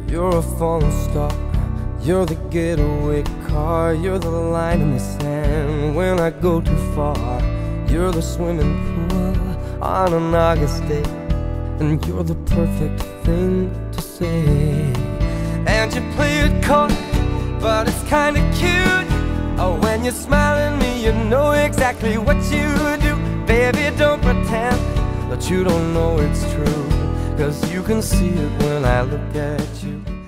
You're a falling star, you're the getaway car, you're the line in the sand when I go too far. You're the swimming pool on an August day, and you're the perfect thing to say. And you play it coy, but it's kinda cute. Oh, when you smile at me, you know exactly what you do. Baby, don't pretend that you don't know it's true, 'cause you can see it when I look at you.